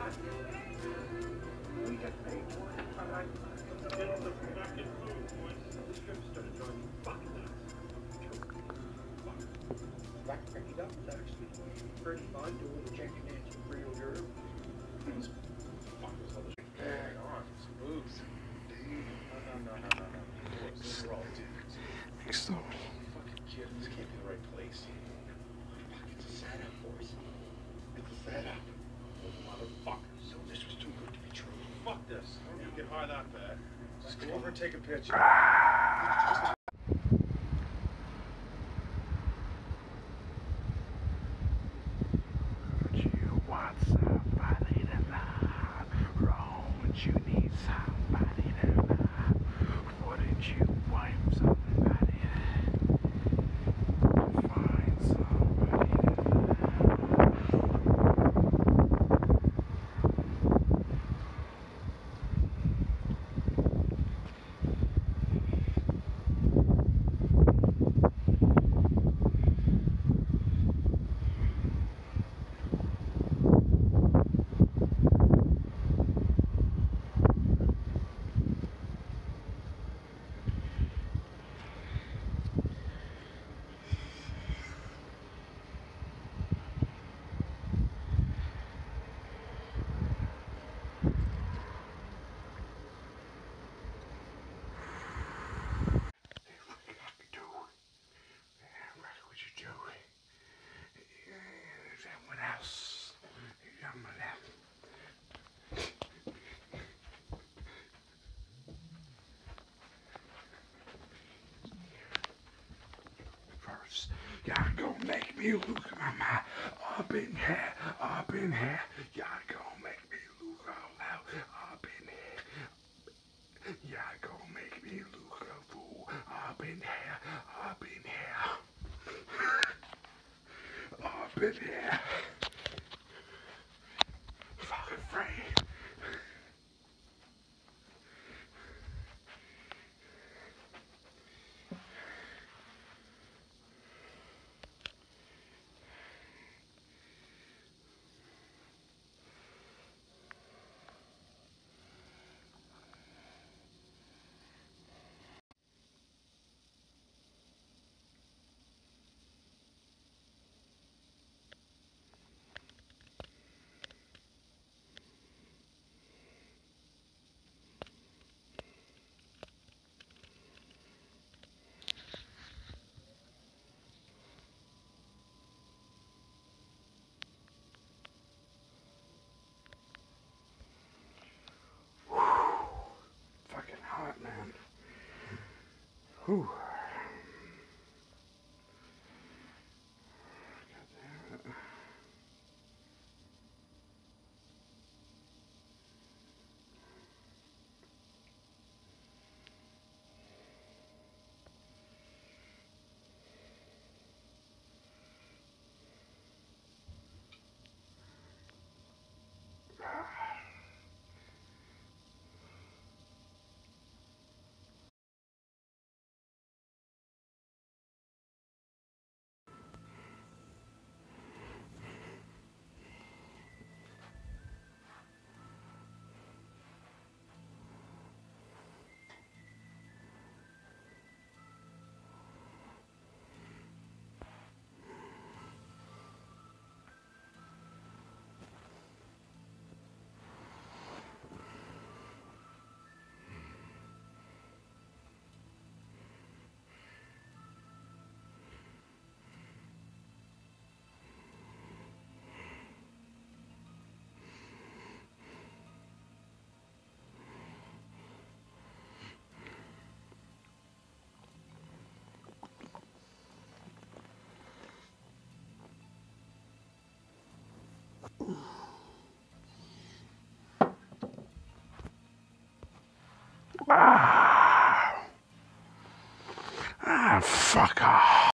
We got paid for it. Get the fucking food, boys. This trip started driving me fucking nuts. Backpacking up is actually pretty fun doing the chicken dance with real girl. Hang on, some moves. No. Boys, we're all dudes. Next door. Fucking kid, this can't be the right place. Fuck, it's a setup, boys. It's a setup. Motherfucker, so this was too good to be true. Fuck this. I don't need to get high that bad. Just go over and take a picture. You want somebody to love? Wrong, you need somebody to love. Wouldn't you want somebody to find somebody to y'all gonna make me lose my mind. Up in here. Y'all gonna make me lose all out. Up in here. Y'all gonna make me look a fool. Up in here. Up in here. Fucking free. Fucking hot, man. Whew. Fuck off.